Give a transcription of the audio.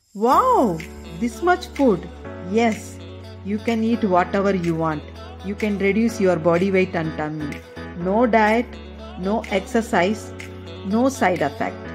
Wow, this much food. Yes, you can eat whatever you want. You can reduce your body weight and tummy. No diet, no exercise, no side effect.